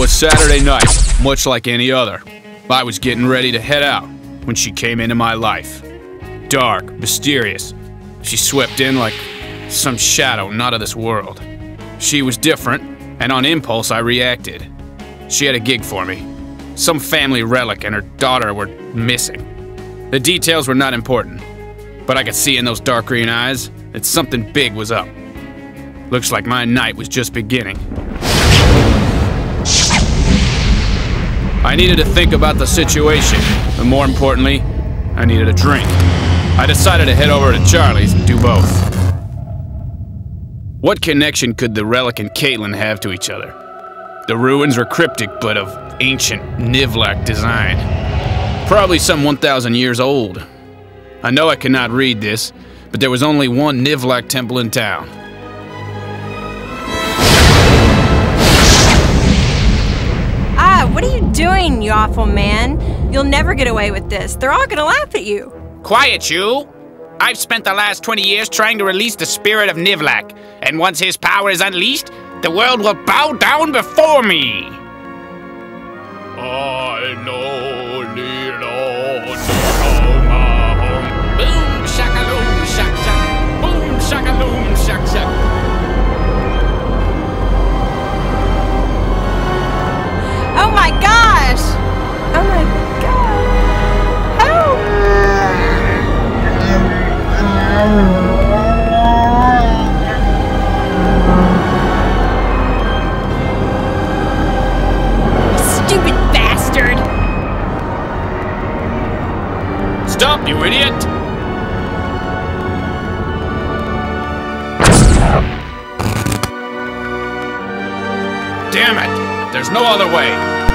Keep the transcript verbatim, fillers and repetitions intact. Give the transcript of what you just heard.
was Saturday night, much like any other. I was getting ready to head out when she came into my life. Dark, mysterious. She swept in like some shadow not of this world. She was different, and on impulse I reacted. She had a gig for me. Some family relic and her daughter were missing. The details were not important, but I could see in those dark green eyes that something big was up. Looks like my night was just beginning. I needed to think about the situation, but more importantly, I needed a drink. I decided to head over to Charlie's and do both. What connection could the relic and Caitlin have to each other? The ruins were cryptic, but of ancient Nivlac design. Probably some one thousand years old. I know I cannot read this, but there was only one Nivlac temple in town. Ah, what are you doing, you awful man? You'll never get away with this. They're all gonna laugh at you. Quiet, you! I've spent the last twenty years trying to release the spirit of Nivlac, and once his power is unleashed, the world will bow down before me! I know, Nilo, boom, shakaloom, shak, shak, boom, shakaloom, shak, shak. Oh my gosh! Oh my god! Help! Stupid bastard! Stop, you idiot! Damn it! There's no other way.